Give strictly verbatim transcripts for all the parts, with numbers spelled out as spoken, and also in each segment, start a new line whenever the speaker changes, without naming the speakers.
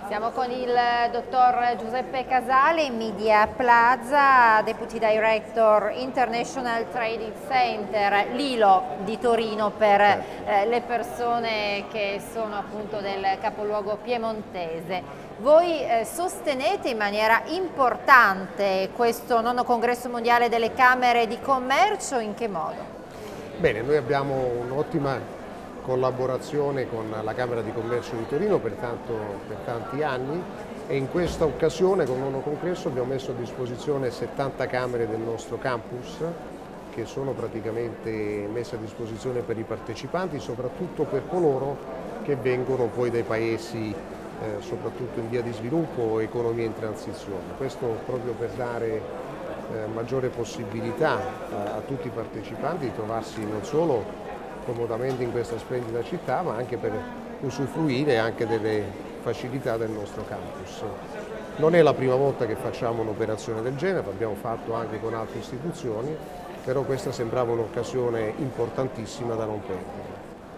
Siamo con il dottor Giuseppe Casali, Media Plaza, Deputy Director International Trading Center, l'I L O di Torino per eh, le persone che sono appunto del capoluogo piemontese. Voi eh, sostenete in maniera importante questo nono congresso mondiale delle Camere di Commercio, in che modo?
Bene, noi abbiamo un'ottima collaborazione con la Camera di Commercio di Torino per, tanto, per tanti anni e in questa occasione con il nono congresso abbiamo messo a disposizione settanta camere del nostro campus che sono praticamente messe a disposizione per i partecipanti, soprattutto per coloro che vengono poi dai paesi eh, soprattutto in via di sviluppo o economia in transizione. Questo proprio per dare eh, maggiore possibilità a, a tutti i partecipanti di trovarsi non solo comodamente in questa splendida città, ma anche per usufruire anche delle facilità del nostro campus. Non è la prima volta che facciamo un'operazione del genere, l'abbiamo fatto anche con altre istituzioni, però questa sembrava un'occasione importantissima da non perdere.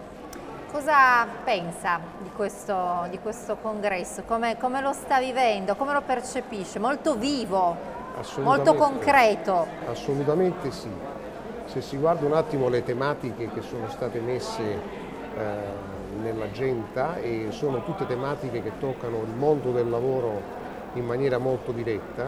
Cosa pensa di questo, di questo congresso? Come, come lo sta vivendo? Come lo percepisce? Molto vivo, molto concreto?
Assolutamente sì. Se si guarda un attimo le tematiche che sono state messe eh, nell'agenda, e sono tutte tematiche che toccano il mondo del lavoro in maniera molto diretta,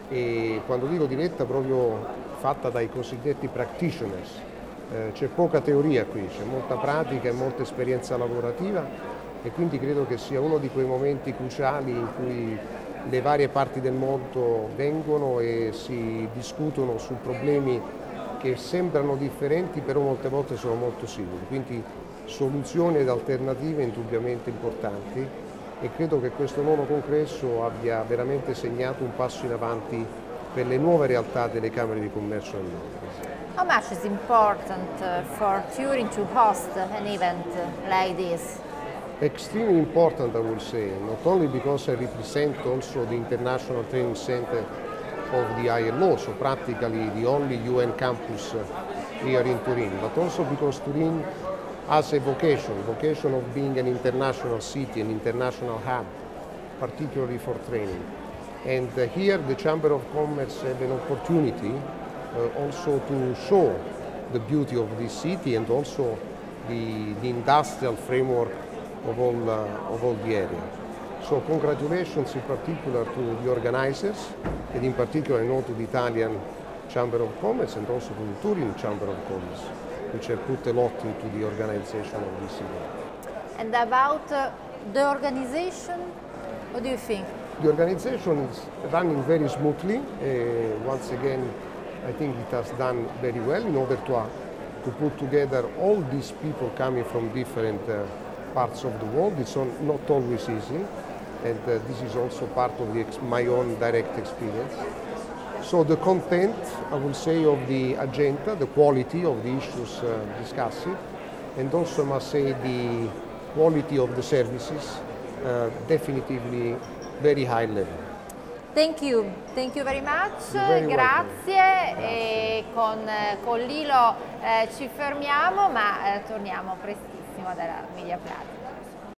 e quando dico diretta proprio fatta dai cosiddetti practitioners, eh, c'è poca teoria qui, c'è molta pratica e molta esperienza lavorativa, e quindi credo che sia uno di quei momenti cruciali in cui le varie parti del mondo vengono e si discutono su problemi che sembrano differenti, però molte volte sono molto simili, quindi soluzioni ed alternative indubbiamente importanti, e credo che questo nuovo congresso abbia veramente segnato un passo in avanti per le nuove realtà delle Camere di Commercio nel mondo.
How much is important for Turin to host an event like this?
Extremely important, I would say, not only because I represent also the International Training Center of the I L O, so practically the only U N campus here in Turin, but also because Turin has a vocation, vocation of being an international city, an international hub, particularly for training. And uh, here the Chamber of Commerce have an opportunity uh, also to show the beauty of this city and also the, the industrial framework of all, uh, of all the area. So congratulations in particular to the organizers, and in particular I know to the Italian Chamber of Commerce and also to the Turin Chamber of Commerce, which have put a lot into the organization of this event.
And about uh, the organization, what do you think?
The organization is running very smoothly. Uh, once again, I think it has done very well in order to, uh, to put together all these people coming from different uh, parts of the world. It's on, not always easy. And uh, this is also part of the ex my own direct experience. So the content, I will say, of the agenda, the quality of the issues uh, discussed, and also I must say the quality of the services, uh, definitively very high level.
Thank you, thank you very much,
very
grazie. E con, con l'I L O eh, ci fermiamo, ma eh, torniamo prestissimo dalla Media Plaza.